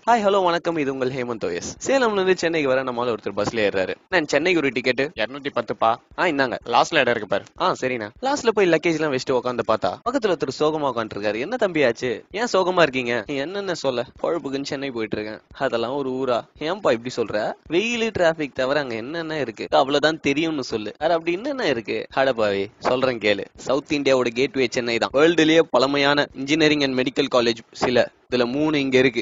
Hi hello வணக்கம், இது உங்கள் ஹேமந்த் OS. சேலம்ல இருந்து சென்னைக்கு வர நம்மளால ஒருத்தர் பஸ்ல ஏறாரு. நான் சென்னைக்கு ஒரு டிக்கெட் 210பா. இந்தாங்க லாஸ்ட்ல இடம் இருக்கு பாரு. சரிண்ணா. லாஸ்ட்ல போய் லக்கேஜ் எல்லாம் வச்சுட்டு உட்காந்து பார்த்தா பக்கத்துல ஒருத்தர் சோகமா உட்காந்து இருக்காரு. என்ன தம்பி ஆச்சு, ஏன் சோகமா இருக்கீங்க? என்னென்ன சொல்ல, பொழப்புக்குன்னு சென்னை போயிட்டு இருக்கேன். அதெல்லாம் ஒரு ஊரா? ஏன்பா இப்படி சொல்ற? வெயில் டிராபிக் தவிர அங்க என்னென்ன இருக்கு அவ்வளவுதான் தெரியும்னு சொல்லு. அப்படி என்னென்ன இருக்கு? அடப்பாவி சொல்றேன் கேளு. சவுத் இந்தியாவோட கேட்வே சென்னை தான். வேர்ல்டுலயே பழமையான இன்ஜினியரிங் அண்ட் மெடிக்கல் காலேஜ் சில இதுல 3 இங்க இருக்கு.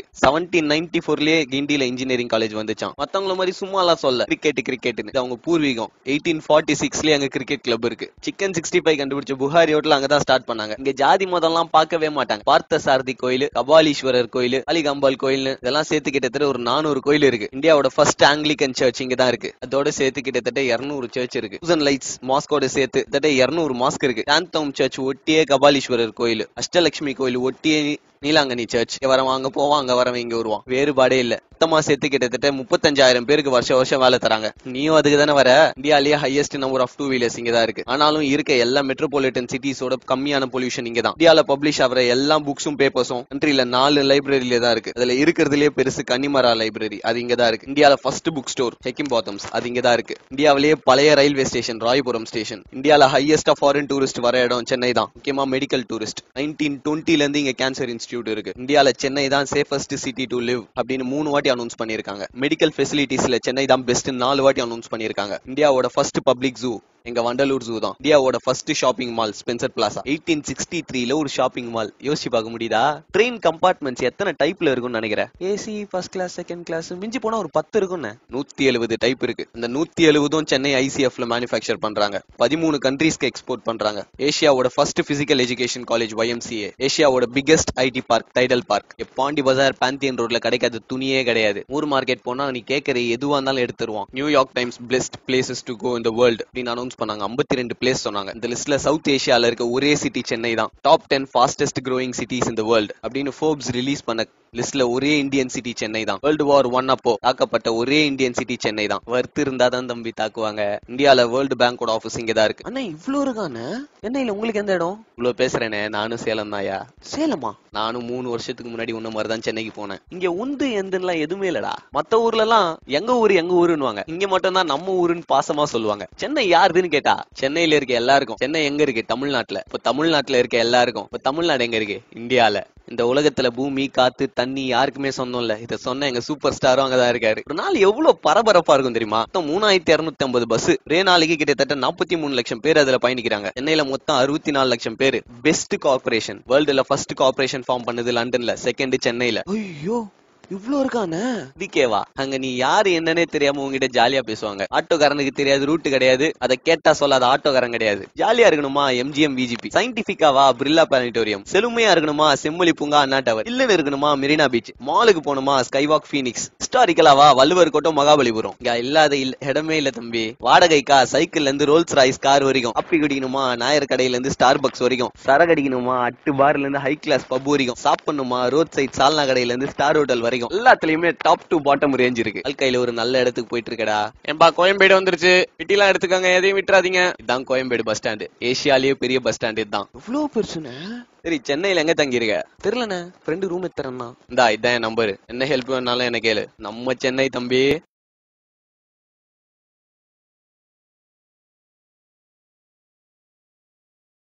1794லயே கிண்டில இன்ஜினியரிங் காலேஜ் வந்துச்சான். மத்தவங்கள மாதிரி சும்மா எல்லாம் சொல்ல கிரிக்கெட்னு அவங்க பூர்வீகம். 1846லயே அங்க கிரிக்கெட் கிளப் இருக்கு. சிக்கன் 65 கண்டுபிடிச்ச புகாரி ஹோட்டல் அங்கதான் ஸ்டார்ட் பண்ணாங்க. இங்க ஜாதி மதம் எல்லாம் பார்க்கவே மாட்டாங்க. பார்த்த சாரதி கோயில், கபாலீஸ்வரர் கோயில், அலிகம்பால் கோயில் இதெல்லாம் சேர்த்து கிட்டத்தட்ட ஒரு 400 கோயில் இருக்கு. இந்தியாவோட ஃபர்ஸ்ட் ஆங்கிலிகன் சர்ச் இங்க தான் இருக்கு. அதோட சேர்த்து கிட்டத்தட்ட 200 சர்ச் இருக்கு. லைட்ஸ் மாஸ்கோட சேர்த்து கிட்டத்தட்ட 200 மாஸ்க் இருக்கு. சாந்தோம் சர்ச் ஒட்டியே கபாலீஸ்வரர் கோயில், அஷ்டலட்சுமி கோயில் ஒட்டியே நீலாங்கனி சர்ச். வரவன் அங்க போவான், அங்க வரவன் இங்க வருவான். வேறுபாடே இல்ல. மொத்தமா சேர்த்து கிட்டத்தட்ட 35,000 பேருக்கு வருஷம் வேலை தராங்க. நீயும் அதுக்கு தானே வர. இந்தியாலேயே ஹையஸ்ட் நம்பர் ஆஃப் 2 வீலர்ஸ் இங்க தான் இருக்கு. ஆனாலும் இருக்க எல்லா மெட்ரோபாலிட்டன் சிட்டிஸோட கம்மியான பொல்யூஷன் இங்க தான். இந்தியால பப்ளிஷ் ஆகிற எல்லா புக்ஸும் பேப்பர்ஸும் கண்ட்ரில 4 லைப்ரரியில தான் இருக்கு. அதுல இருக்கிறதுலே பெருசு கன்னிமரா லைப்ரரி, அது இங்க தான் இருக்கு. இந்தியால first book store Higginbothams, அது இங்க தான் இருக்கு. இந்தியாவிலேயே பழைய ரயில்வே ஸ்டேஷன் ராயபுரம் ஸ்டேஷன். இந்தியால ஹையஸ்ட் ஃபாரின் டூரிஸ்ட் வர இடம் சென்னை தான். முக்கியமா மெடிக்கல் டூரிஸ்ட். 1920ல இருந்து இங்க கேன்சர் இன்ஸ்டிடியூட் இருக்கு. இந்தியால சென்னை தான் சேஃபஸ்ட் சிட்டி டு லிவ் அப்படின்னு 3 வாட்டி அனௌன்ஸ் பண்ணிருக்காங்க. மெடிக்கல் ஃபெசிலிட்டிஸ்ல சென்னை தான் பெஸ்ட் 4 வாட்டி அனௌன்ஸ் பண்ணிருக்காங்க. இந்தியாவோட ஃபர்ஸ்ட் பப்ளிக் ஜூ எங்க வண்டலூர் ஜூ தான். இந்தியாவோட first shopping mall Spencer Plaza. 1863ல ஒரு ஷாப்பிங் மால். யோசிச்சு பார்க்க முடியுதா? ட்ரெயின் கம்பார்ட்மெண்ட்ஸ் எத்தனை டைப்ல இருக்கும்னு நினைக்கிறேன்? AC, first class, second class, மிஞ்சி போனா ஒரு 10 இருக்கும்னு. 170 டைப் இருக்கு. இந்த 170 சென்னை ICFல மேனுஃபேக்சர் பண்றாங்க. 13 கண்ட்ரீஸ்க்கு எக்ஸ்போர்ட் பண்றாங்க. ஏசியாவோட first physical education college YMCA. ஏசியாவோட biggest IT park Tidel park. Pondy Bazaar Pantheon ரோட்ல கிடைக்காத துணியே கிடையாது. ஊர் மார்க்கெட் போனா நீ கேட்கற எதுவா இருந்தாலும் எடுத்துருவான். New York Times best places to go in the world அப்படின்னு அனௌன்ஸ் பண்ணாங்க. 52 பிளேஸ் சொன்னாங்க. இந்த லிஸ்ட்ல சவுத் ஏசியால இருக்க ஒரே சிட்டி சென்னை தான். Top 10 fastest growing cities in the world அப்படின்னு ஃபோர்ப்ஸ் ரிலீஸ் பண்ண லிஸ்ட்ல ஒரே இந்தியன் சிட்டி சென்னை தான். வேர்ல்டு வார் 1 அப்போ தாக்கப்பட்ட ஒரே இந்தியன் சிட்டி சென்னை தான். வர்த்து இருந்தா தான் தம்பி தாக்குவாங்க. இந்தியால வேர்ல்டு பேங்கோட ஆபீஸ் இங்க தான் இருக்கு. அண்ணா இவ்ளோ இருக்கானே, சென்னையில உங்களுக்கு எந்த இடம்? இவ்ளோ பேசுறேனே, நானும் சேலம் தாயா. சேலமா? நானும் 3 வருஷத்துக்கு முன்னாடி உன்ன மாதிரி தான் சென்னைக்கு போனேன். இங்க உந்து எந்தெல்லாம் எதுவுமே இல்லடா. மத்த ஊர்ல எல்லாம் எங்க ஊருன்னுவாங்க. இங்க மட்டும் தான் நம்ம ஊருன்னு பாசமா சொல்லுவாங்க. சென்னை யாருதுன்னு கேட்டா சென்னையில இருக்க எல்லாருக்கும். சென்னை எங்க இருக்கு? தமிழ்நாட்டுல. இப்ப தமிழ்நாட்டுல இருக்க எல்லாருக்கும் இப்ப தமிழ்நாடு எங்க இருக்கு? இந்தியால. இந்த உலகத்துல பூமி, காத்து, தண்ணி யாருக்குமே சொந்தம் இல்ல. இத சொன்ன எங்க சூப்பர் ஸ்டாரும் அங்கதான் இருக்காரு. ஒரு நாள் எவ்வளவு பரபரப்பா இருக்கும் தெரியுமா? மொத்தம் 3250 பஸ். ஒரே நாளைக்கு கிட்டத்தட்ட 43 லட்சம் பேர் அதுல பயணிக்கிறாங்க. சென்னையில மொத்தம் 64 லட்சம் பேர். பெஸ்ட் கார்பரேஷன் வேர்ல்டுல ஃபர்ஸ்ட் கார்பரேஷன் ஃபார்ம் பண்ணது லண்டன்ல, செகண்ட் சென்னையில. ஐயோ இவ்ளோ இருக்கானே. விக்கேவா? அங்க நீ யாரு என்னன்னே தெரியாம உங்ககிட்ட ஜாலியா பேசுவாங்க. ஆட்டோக்காரனுக்கு தெரியாது, ரூட் கிடையாது, அதை கேட்டா சொல்லாத ஆட்டோக்காரன் கிடையாது. ஜாலியா இருக்கணுமா MGM VGP, சயின்டிபிக்காவா பிர்லா பிளானிட்டோரியம், செழுமையா இருக்கணுமா செம்மொழி பூங்கா அண்ணா டவர், இல்லன்னு இருக்கணுமா மெரினா பீச், மாலுக்கு போகணுமா ஸ்கைவாக் ஃபீனிக்ஸ், ஹிஸ்டாரிக்கலாவா வள்ளுவர் கோட்டம் மகாபலிபுரம். இங்க இல்லாத இடமே இல்ல தம்பி. வாடகைக்கா சைக்கிள்ல இருந்து ரோல்ஸ் ராய்ஸ் கார் வரைக்கும், அப்பி குடிக்கணுமா நாயர் கடையில இருந்து ஸ்டார் பக்ஸ் வரைக்கும், சரகடிக்கணுமா அட்டு பார்ல இருந்து ஹை கிளாஸ் பப் வரைக்கும், சாப்பிடணுமா ரோட் சைட் சால்னா கடையில இருந்து ஸ்டார் ஹோட்டல் வரைக்கும் எல்லாத்துலயுமே டாப் டு பாட்டம் ரேஞ்ச் இருக்கு. வாழ்க்கையில ஒரு நல்ல இடத்துக்கு போயிட்டு இருக்கடா. ஏன்பா கோயம்பேடு வந்துருச்சு, பிட்டிலாம் எடுத்துக்காங்க, எதையும் விட்டுறாதீங்க. இதான் கோயம்பேடு பஸ் ஸ்டாண்டு. ஏசியாலேயே பெரிய பஸ் ஸ்டாண்ட் இதுதான். இவ்வளவு பெருசுன்னு. சரி சென்னையில எங்க தங்கி இருக்க? தெரியலண்ணே, ஃப்ரெண்டு ரூம் எடுத்துறேன்னா. இதான் என் நம்பர். என்ன ஹெல்ப் வேணாலும் என்ன கேளு. நம்ம சென்னை தம்பி.